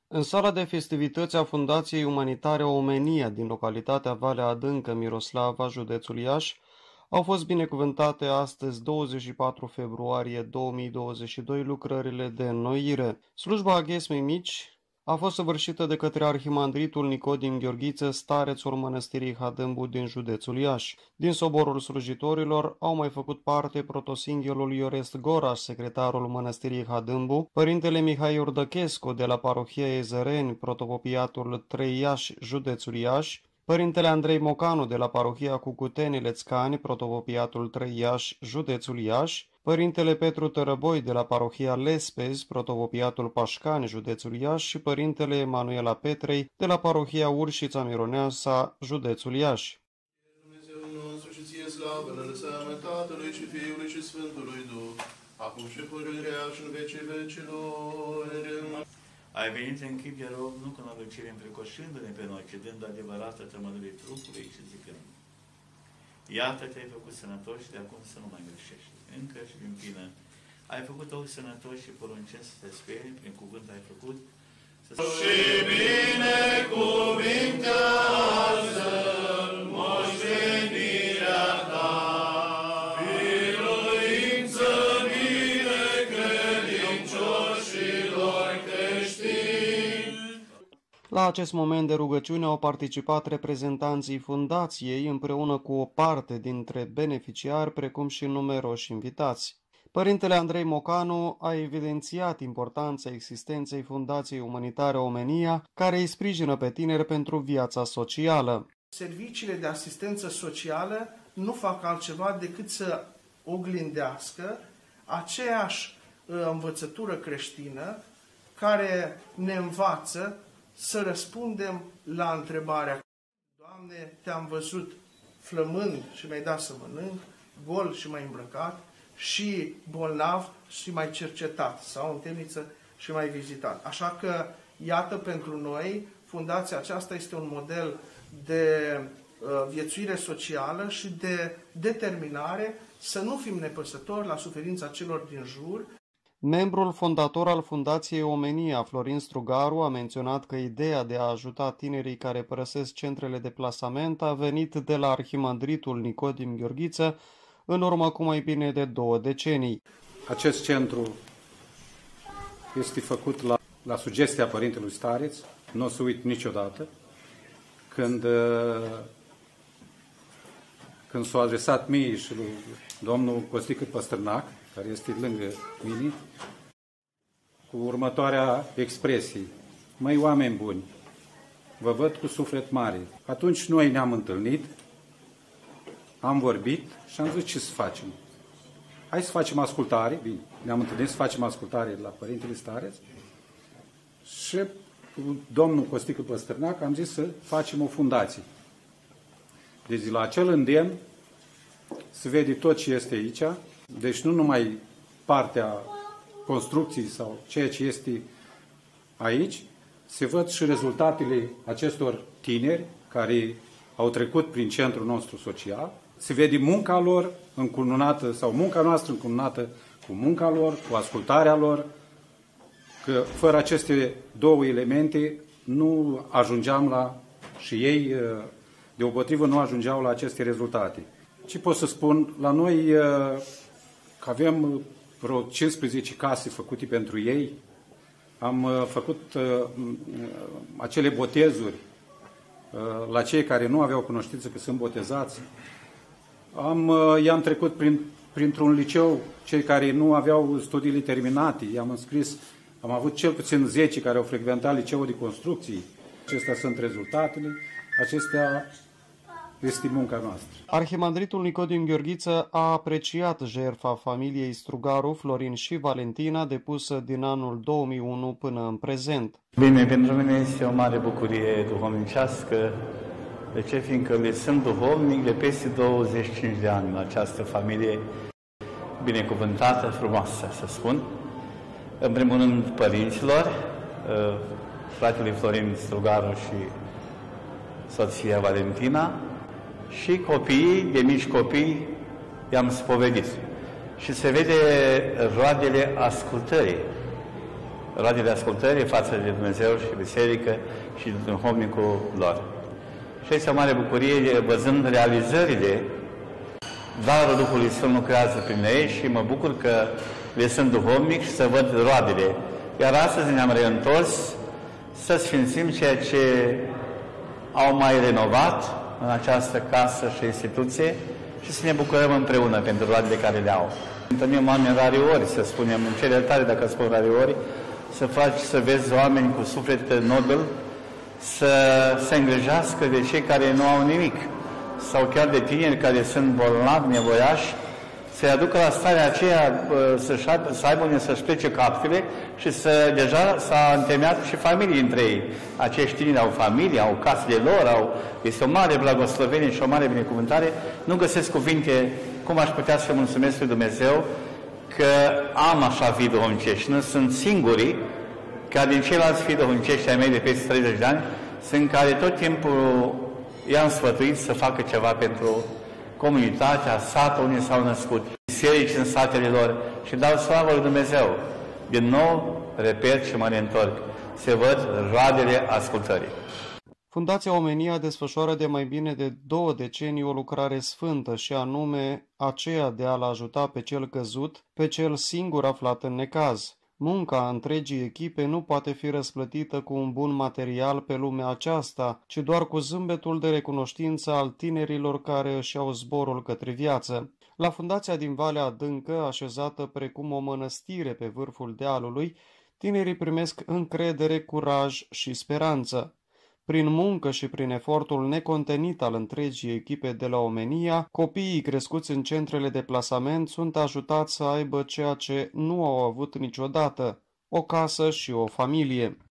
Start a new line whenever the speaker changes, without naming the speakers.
În sala de festivități a Fundației Umanitare Omenia din localitatea Valea Adâncă, Miroslava, județul Iași, au fost binecuvântate astăzi, 24 februarie 2022, lucrările de înnoire. Slujba Aghesmei Mici a fost săvârșită de către arhimandritul Nicodim Gheorghiță, starețul mănăstirii Hadâmbu din județul Iași. Din soborul slujitorilor au mai făcut parte protosinghelul Iorest Goraș, secretarul mănăstirii Hadâmbu, părintele Mihai Urdăchescu de la parohia Ezăreni, protopopiatul 3 Iași, județul Iași, părintele Andrei Mocanu de la parohia Cucuteni Lețcani, protopopiatul 3 Iași, județul Iași, părintele Petru Tărăboi de la parohia Lespezi, protopopiatul Pașcani, județul Iași și părintele Emanuela Petrei de la parohia Urșița Mironeasa, județul Iași.
Dumnezeu nostru și ție slavă, în înseamnă Tatălui și Fiului și Sfântului Duh, acum și pururea și în vecii vecilor.
Ai venit în chip de rob, nu cu nălucire, împrecoșându-ne pe noi, ci dând adevărată tămăduire trupului și zicând: iată, te-ai făcut sănătos și de acum să nu mai greșești. Încă și din plină. Ai făcut ochi sănătoși și poruncesc să te speri, prin cuvânt ai făcut să se...
Și binecuvintează moștenirea ta, biruință mire credincioșilor creștini.
La acest moment de rugăciune au participat reprezentanții fundației împreună cu o parte dintre beneficiari, precum și numeroși invitați. Părintele Andrei Mocanu a evidențiat importanța existenței Fundației Umanitare Omenia, care îi sprijină pe tineri pentru viața socială.
Serviciile de asistență socială nu fac altceva decât să oglindească aceeași învățătură creștină care ne învață să răspundem la întrebarea: Doamne, te-am văzut flămând și mi-ai dat să mănânc, gol și m-ai îmbrăcat, și bolnav și m-ai cercetat, sau în temniță și m-ai vizitat. Așa că, iată, pentru noi, fundația aceasta este un model de viețuire socială și de determinare să nu fim nepăsători la suferința celor din jur.
Membrul fondator al Fundației Omenia, Florin Strugaru, a menționat că ideea de a ajuta tinerii care părăsesc centrele de plasament a venit de la arhimandritul Nicodim Gheorghiță în urmă cu mai bine de 2 decenii.
Acest centru este făcut la sugestia părintelui stareț, nu o să uit niciodată, când s-a adresat mie și lui domnul Costică Păstrânac, care este lângă mine, cu următoarea expresie: măi, oameni buni, vă văd cu suflet mare. Atunci noi ne-am întâlnit, am vorbit și am zis: ce să facem? Hai să facem ascultare. Bine, ne-am întâlnit să facem ascultare la părintele stareț și cu domnul Costică Păstrânac am zis să facem o fundație. Deci la acel îndemn se vede tot ce este aici, deci nu numai partea construcției sau ceea ce este aici, se văd și rezultatele acestor tineri care au trecut prin centrul nostru social, se vede munca lor încununată sau munca noastră încununată cu munca lor, cu ascultarea lor, că fără aceste două elemente nu ajungeam la, și ei deopotrivă nu ajungeau la aceste rezultate. Ce pot să spun? La noi că avem vreo 15 case făcute pentru ei, am făcut acele botezuri la cei care nu aveau cunoștință că sunt botezați. I-am trecut printr-un liceu, cei care nu aveau studiile terminate, i-am înscris, am avut cel puțin 10 care au frecventat liceul de construcții. Acestea sunt rezultatele, acestea este munca noastră.
Arhimandritul Nicodim Gheorghiță a apreciat jertfa familiei Strugaru, Florin și Valentina, depusă din anul 2001 până în prezent.
Bine, pentru mine este o mare bucurie duhovnicească. De ce? Fiindcă le sunt duhovnic de peste 25 de ani la această familie binecuvântată, frumoasă, să spun. În primul rând, părinților, fratele Florin Strugaru și soția Valentina, și copiii, de mici copii, i-am spovedit. Și se vede roadele ascultării. roadele ascultării față de Dumnezeu și biserică și de duhovnicul lor. Și este o mare bucurie văzând realizările, darul Duhului Sfânt lucrează prin ei și mă bucur că le sunt duhovnic și să văd roadele. Iar astăzi ne-am reîntors să sfințim ceea ce au mai renovat în această casă și instituție și să ne bucurăm împreună pentru roadele care le au. Întâlnim oameni rariori, să spunem, în cele tare, dacă spun rariori, să vezi oameni cu suflet nobil, să se îngrijească de cei care nu au nimic, sau chiar de tineri care sunt bolnavi, nevoiași, să-i aducă la starea aceea să aibă unde să-și plece captele și deja s-a întemeiat și familii între ei. Acești tineri au familie, au casele lor, este o mare blagoslovenie și o mare binecuvântare. Nu găsesc cuvinte cum aș putea să mulțumesc lui Dumnezeu că am așa fii duhovnicești. Nu sunt singurii, ca din ceilalți fii duhovnicești ai mei de peste 30 de ani, sunt care tot timpul i-am sfătuit să facă ceva pentru comunitatea, satul unde s-au născut, biserici în satele lor și dau slavă lui Dumnezeu. Din nou, repet și mă reîntorc, se văd roadele ascultării.
Fundația Omenia desfășoară de mai bine de 2 decenii o lucrare sfântă și anume aceea de a-l ajuta pe cel căzut, pe cel singur aflat în necaz. Munca întregii echipe nu poate fi răsplătită cu un bun material pe lumea aceasta, ci doar cu zâmbetul de recunoștință al tinerilor care își iau zborul către viață. La fundația din Valea Adâncă, așezată precum o mănăstire pe vârful dealului, tinerii primesc încredere, curaj și speranță. Prin muncă și prin efortul necontenit al întregii echipe de la Omenia, copiii crescuți în centrele de plasament sunt ajutați să aibă ceea ce nu au avut niciodată, o casă și o familie.